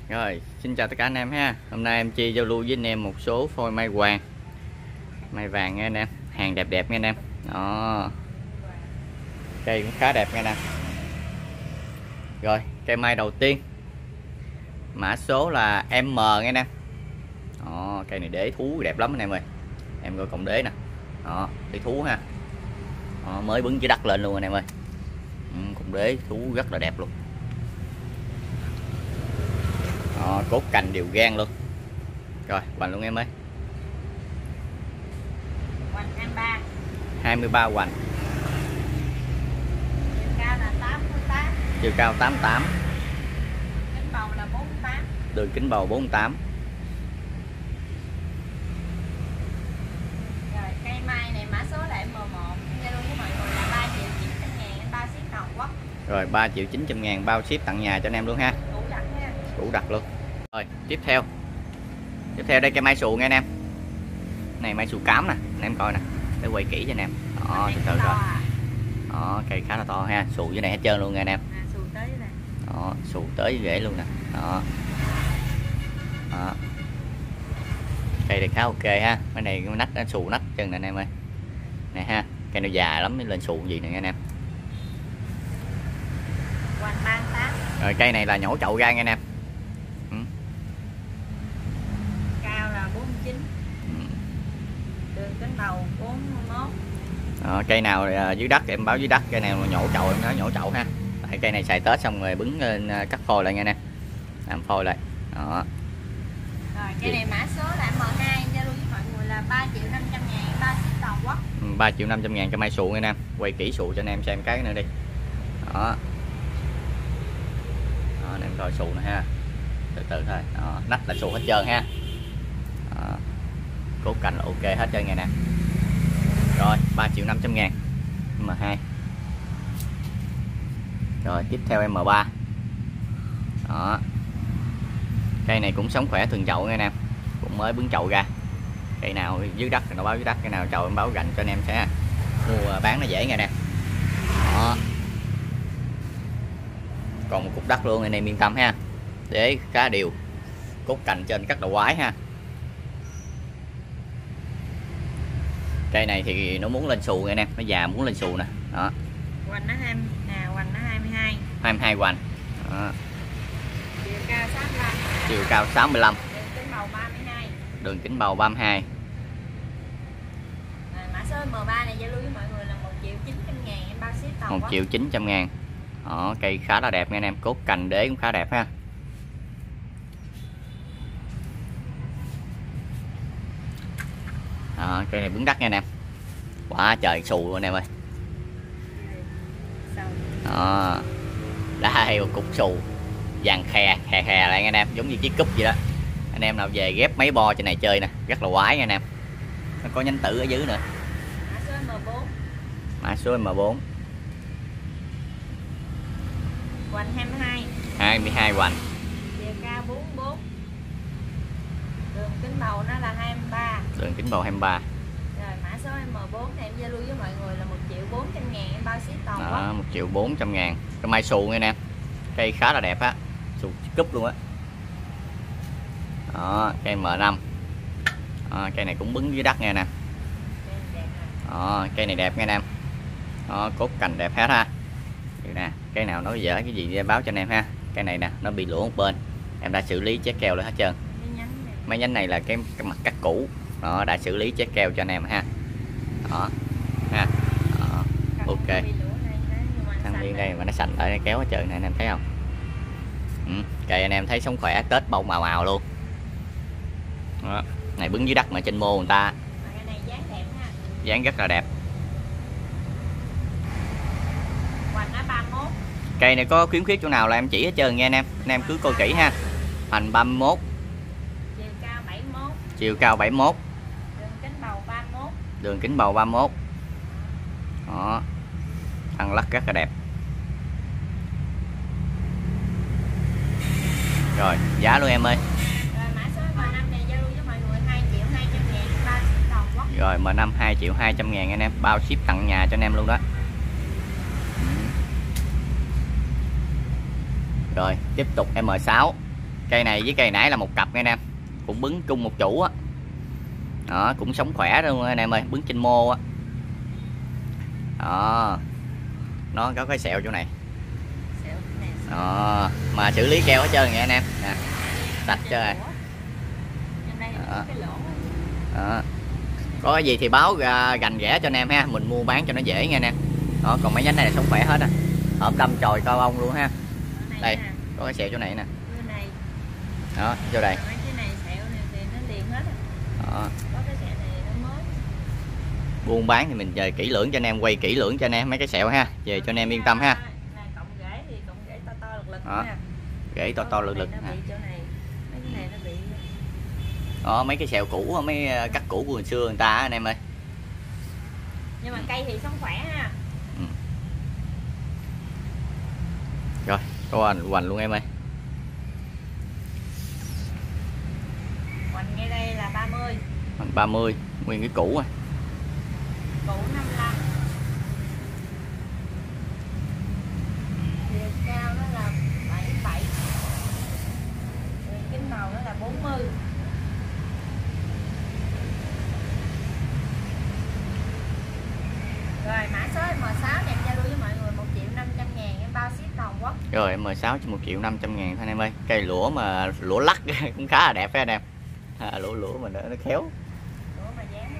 Rồi, xin chào tất cả anh em ha. Hôm nay em chia giao lưu với anh em một số phôi mai vàng. Mai vàng nha anh em, hàng đẹp đẹp nha anh em. Đó. Cây cũng khá đẹp nha anh em. Rồi, cây mai đầu tiên. Mã số là M nha anh em. Đó, cây này đế thú đẹp lắm anh em ơi. Em coi cọng đế nè. Đó, đế thú ha. Đó, mới bứng dưới đất lên luôn anh em ơi. Cọng đế thú rất là đẹp luôn. Đó, cốt cành đều gan luôn. Rồi, hoành luôn em ơi. Hoành 23. 23 hoành. Chiều cao là 88. Chiều cao 88. Kính bầu là 48. Đường kính bầu 48. Rồi cây mai này mã số là M1. Giao lưu với mọi người là 3.900.000 anh bao ship toàn quốc. Rồi 3.900.000 bao ship tặng nhà cho anh em luôn ha. Đủ đặt ha. Đủ đặt luôn. Rồi tiếp theo. Tiếp theo đây cây mai sù nha anh em. Này mai sù cám nè, anh em coi nè. Để quay kỹ cho anh em. Đó, từ từ rồi. Đó, cây khá là to ha, sù dưới này hết trơn luôn nha anh em. Sù tới này. Đó, sù tới rễ luôn nè. Đó. Đó. Cây này khá ok ha. Cái này cái nách nó sù nách chân nè anh em ơi. Này ha, cây nó già lắm mới lên sù gì nè anh em. Hoành 38. Rồi cây này là nhổ chậu ra nha anh em. Cao là 49. Đường kính bầu 41. Đó, cây nào dưới đất em báo dưới đất, cây nào nhổ chậu em nói nhổ chậu ha. Tại cây này xài Tết xong rồi bứng lên cắt phôi lại nha nè, làm phôi lại. Đó. Rồi cây này mã số là M2, giao lưu với mọi người là 3.500.000 bao ship toàn quốc. 3.500.000 cho mai sù nha anh em. Quay kỹ sù cho anh em xem cái nữa đi. Đó. Đó, anh em coi sù nè ha, từ từ thôi. Đó, nách là sù hết trơn ha. Đó. Cốt cành là ok hết trơn nha nè. Rồi 3.500.000 M2. Rồi tiếp theo M3. Đó. Cây này cũng sống khỏe thường chậu nha anh em, cũng mới bứng chậu ra. Cây nào dưới đất thì nó báo dưới đất, cây nào chậu em báo gạnh cho anh em sẽ mua bán nó dễ nha nè. Đó. Còn một cục đất luôn anh em yên tâm ha, để khá đều, cốt cành trên rất là quái ha. Cây này thì nó muốn lên xù nha anh em, nó già muốn lên xù nè. Đó. Hoành nó 20 nè, hoành nó 22. 22 hoành. Đó. Chiều cao 65. Chiều cao 65. Đường kính bầu 32. Đường kính bầu 32. Mã số M3 này giao lưu với mọi người là 1.900.000 em bao ship toàn quốc. 1.900.000. Đó, cây khá là đẹp nha anh em, cốt cành đế cũng khá đẹp ha. Đó, cây này bứng đất nha anh em. Quá trời xù luôn anh em ơi. Đó. Đây một cục xù vàng khè lại anh em, giống như chiếc cúp vậy đó. Anh em nào về ghép mấy bo trên này chơi nè, rất là quái nha anh em. Nó có nhánh tử ở dưới nữa. Mã số M4. Mã số M4. Hoành 22. 22 hoành. Chiều cao 44. Đường kính bầu nó là 23. Đường kính bầu 23. Rồi mã số M4 này em giao lưu với mọi người là 1.400.000 em bao ship toàn quốc. Đó, 1.400.000. Cái mai xù nha anh em. Cây khá là đẹp á, xù cúp luôn á. Đó, cây M5. Đó, cây này cũng bứng dưới đất nha nè. Đó, cây này đẹp nha anh em. Đó, cốt cành đẹp hết ha. Đây nè, cây nào nói dở cái gì báo cho anh em ha. Cây này nè, nó bị lỗ một bên, em đã xử lý chế keo lại hết trơn. Mấy nhánh này là cái mặt cắt cũ. Đó, đã xử lý chế keo cho anh em ha. Đó, ha. Đó, ok. Thằng viên đây mà nó sành lại, nó kéo hết trơn này anh em thấy không? Cây anh em thấy sống khỏe, Tết bông màu màu luôn. Đó, này bứng dưới đất mà trên mô người ta. Dáng rất là đẹp. Cây này có khiếm khuyết chỗ nào là em chỉ hết trơn nha anh em cứ coi kỹ ha. Hoành 31. Chiều cao 71. Chiều cao 71. Đường kính bầu 31. Đường kính bầu 31. Đó. Thân lắc rất là đẹp. Rồi, giá luôn em ơi. Rồi mã số M5 này giao lưu với mọi người 2.200.000 bao ship toàn quốc. Rồi M5 2.200.000 anh em, bao ship tặng nhà cho anh em luôn đó. Rồi tiếp tục M6. Cây này với cây nãy là một cặp nha anh em, cũng bứng chung một chủ á. Đó, cũng sống khỏe luôn anh em ơi, bứng trên mô á. Đó, nó có cái sẹo chỗ này. Đó, mà xử lý keo hết trơn nha anh em nè, sạch cho rồi. Đó. Đó. Có cái gì thì báo gành ghẻ cho anh em ha, mình mua bán cho nó dễ nha anh em. Đó, còn mấy nhánh này là sống khỏe hết á, hổm đâm chồi cao bông luôn ha. Đây có cái sẹo chỗ này nè. Đó, chỗ đây. Đó. Buôn bán thì mình về kỹ lưỡng cho anh em, quay kỹ lưỡng cho anh em mấy cái sẹo ha, về cho anh em yên tâm ha. Đó, rễ to lực lực. Đó, mấy cái sẹo cũ, mấy cắt cũ của hồi xưa người ta anh em ơi. Nhưng mà cây thì sống khỏe ha. Ừ. Rồi, có hoành luôn em ơi. Hoành ngay đây là 30. Hoành 30, nguyên cái cũ à. Cũ 55. Chiều cao nó là 77. Kính màu nó là 40. Rồi mã số M6 em giao lưu với mọi người 1.500.000 em bao ship toàn quốc. Rồi M6 cho 1.500.000 thôi anh em ơi. Cây lũa mà lũa lắc cũng khá là đẹp phải anh em. Lũa mà nó khéo. Lũa mà dán.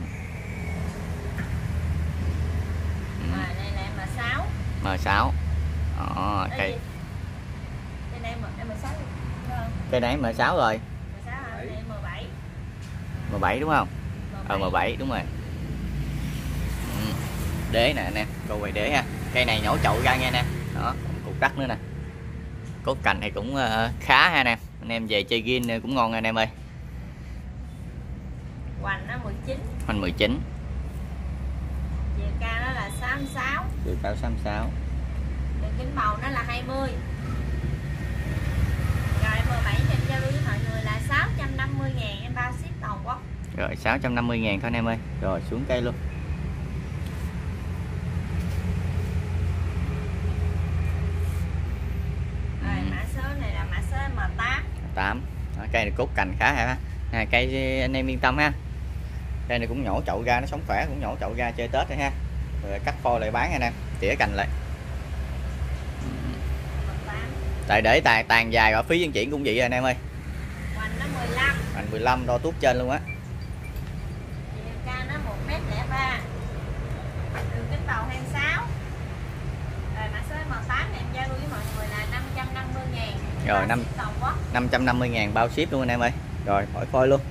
Rồi đây là M6. M6. Đó, cây. Đây này M6. Cây này M6 rồi. M6 hả? Đây M7. M7 đúng không? M7 đúng rồi. Đế nè anh em, cô quay đế ha. Cây này nhổ chậu ra nha anh em. Đó, cục đất nữa nè. Cốt cành này cũng khá ha anh em. Anh em về chơi gin cũng ngon anh em ơi. Hoành nó 19. Hoành 19. Chiều cao nó là 66. Chiều cao 66. Đường kính màu nó là 20. Rồi M7 cho em giao lưu với mọi người là 650.000 em bao ship toàn quốc. Rồi 650.000 thôi anh em ơi. Rồi xuống cây luôn. Mã số này là mã số M8. 8. Đó, cây này cốt cành khá ha. Cây anh em yên tâm ha. Cây này cũng nhổ chậu ra, nó sống khỏe, cũng nhổ chậu ra chơi Tết rồi ha. Rồi cắt phôi lại bán anh em, tỉa cành lại. Tại để tàn dài ở phí vận chuyển cũng vậy anh em ơi. Hoành nó 15. Hoành 15 đo tuốt trên luôn á. Chiều cao nó 1m03. Đường kính bầu 26. Rồi mã số M8 này em giao lưu với mọi người là 550.000. Rồi 550.000 bao ship luôn anh em ơi. Rồi hỏi phôi luôn.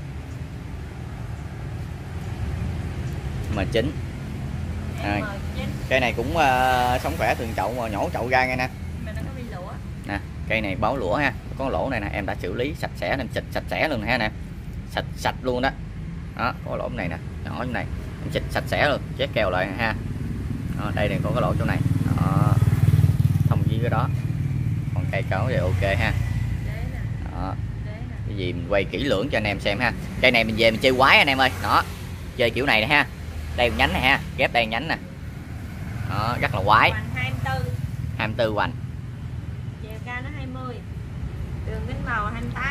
M9. Cây này cũng sống khỏe, thường chậu mà nhổ chậu ra nghe nè. Nè, cây này báo lũa ha, có lỗ này nè, em đã xử lý sạch sẽ nên sạch sẽ luôn ha nè. Sạch luôn đó. Đó, có lỗ này nè, nhỏ chỗ này. Em xịt sạch sẽ luôn, chét keo lại ha. Đó, đây này có cái lỗ chỗ này. Đó. Thông với cái đó. Còn cây cấu thì ok ha. Đó. Cái gì mình quay kỹ lưỡng cho anh em xem ha. Cây này mình về mình chơi quái anh em ơi. Đó. Chơi kiểu này nè ha. Đây một nhánh này ha, ghép đây một nhánh nè. Đó, rất là quái. 24 hoành. Chiều cao nó 20. Đường kính màu 28.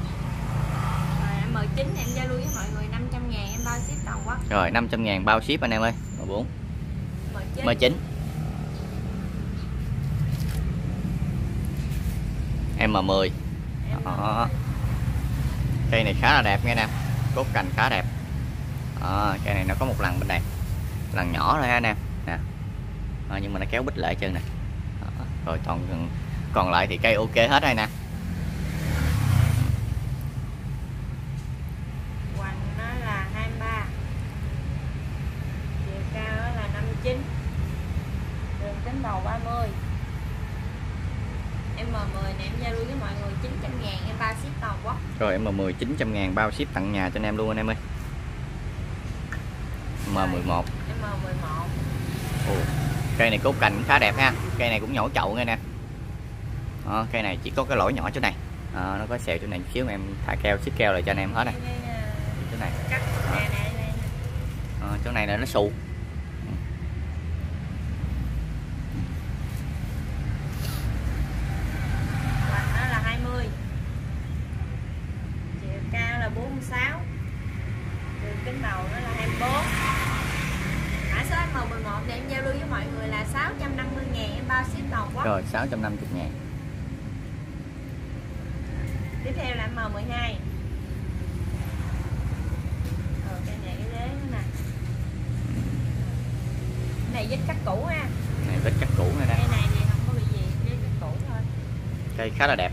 Rồi M9 em giao lưu với mọi người 500.000 em bao ship toàn quốc. Rồi 500.000 bao ship anh em ơi. M4. M9. M10. Đó. Cây này khá là đẹp nghe nè, cốt cành khá đẹp. Đó, cây này nó có một lần bên này, lần nhỏ thôi ha nè. Nhưng mà nó kéo bích lại chân nè. Đó. Rồi còn lại thì cây ok hết đây nè. Hoành nó là 23. Chiều cao nó là 59. Đường kính bầu 30. M10 này em giao lưu với mọi người 900.000 em bao ship toàn quốc. Rồi M10 900.000 bao ship tận nhà cho anh em luôn anh em ơi. M11. M11. Ồ, cây này cốt cành cũng khá đẹp ha. Cây này cũng nhổ chậu nghe nè. Đó, cây này chỉ có cái lỗ nhỏ chỗ này. Nó có sẹo chỗ này xíu mà em thả keo, xích keo lại cho anh em hết này. Chỗ này. Chỗ này là nó xù. Nó là 20. 46, đường kính đầu nó là 24. Mã số M11 để em giao lưu với mọi người là 650.000, em bao ship toàn quốc. Rồi 650.000. Tiếp theo là M12. Cây này cái đế nữa nè. Cái này vết cắt cũ ha. Này vết cắt cũ này nè. Cây này thì không có bị gì, vết cắt cũ thôi. Cây khá là đẹp.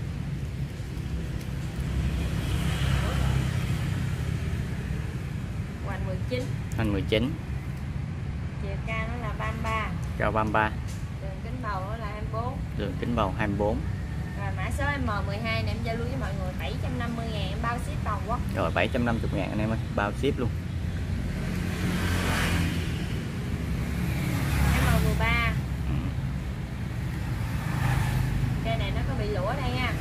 Hoành 19. Hoành 19. Chiều cao nó là 33. Cao 33. Đường kính bầu nó là 24. Đường kính bầu 24. Rồi mã số M12 này em giao lưu với mọi người 750.000, em bao ship toàn quốc. Rồi 750.000 anh em ơi, bao ship luôn. M13. Cây này nó có bị lũa đây nha.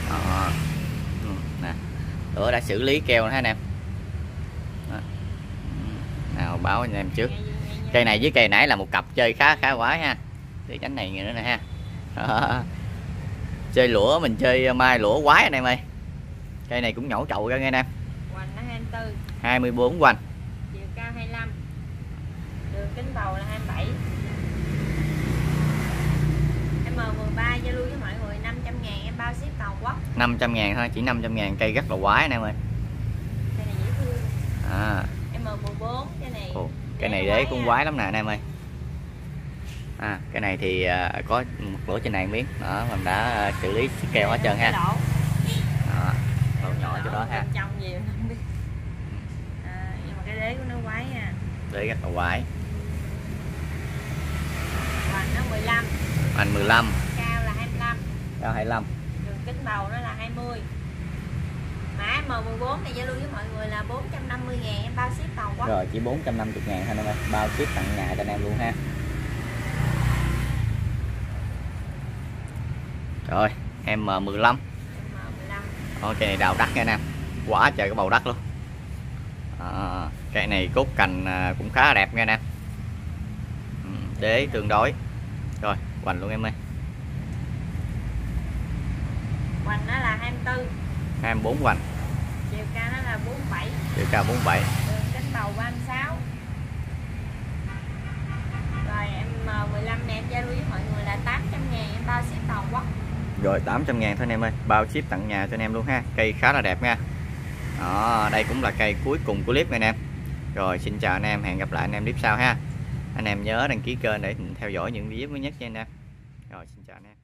Nè, lũa đã xử lý keo nữa anh em. Nào báo anh em trước. Cây này với cây nãy là một cặp chơi khá quái ha. Để tránh này nữa nè ha. Chơi lũa mình chơi mai lũa quái anh em ơi. Cây này cũng nhổ chậu ra nghe anh em. Hoành nó 24. 24 hoành. Chiều cao 25. Đường kính bầu là 27. M13 giao lưu với mọi người 500.000, em bao ship toàn quốc. 500.000 thôi, chỉ 500.000, cây rất là quái anh em ơi. Cây này dễ thương. M14 cái này. Cái này đế cũng quái lắm nè anh em ơi. Cái này thì có một lỗ trên này miếng đó, mình đã xử lý keo hết trơn ha. Lỗ nhỏ chỗ đó ha. Trong nhiều không biết. Nhưng mà cái đế của nó quái nha. Đế rất là quái. Hoành nó 15. Hoành 15. Cao là 25. Cao 25. Đường kính bầu nó là 20. Mã M14 này giao lưu với mọi người là 450.000, em bao ship toàn quốc. Rồi chỉ 450.000 thôi anh em ơi, bao ship tận nhà cho anh em luôn ha. Rồi M15. Cây này đào đất nha anh em, quả trời cái bầu đất luôn. Cây này cốt cành cũng khá là đẹp nha anh em. Đế tương đối. Rồi hoành luôn em ơi. Hoành nó là 24. 24 hoành. Chiều cao nó là 47. Chiều cao 47. Đường kính bầu 36. Rồi em M15 này em giao lưu với mọi người là 800.000, em bao ship toàn quốc. Rồi 800.000 thôi anh em ơi, bao ship tận nhà cho anh em luôn ha. Cây khá là đẹp nha. Đây cũng là cây cuối cùng của clip này anh em. Rồi xin chào anh em, hẹn gặp lại anh em clip sau ha. Anh em nhớ đăng ký kênh để theo dõi những video mới nhất nha anh em. Rồi xin chào anh em.